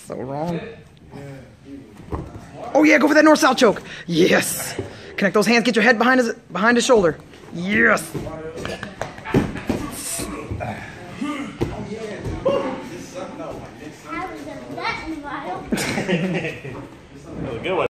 So wrong. Oh yeah, go for that north-south choke. Yes. Connect those hands. Get your head behind his shoulder. Yes. That was a good one.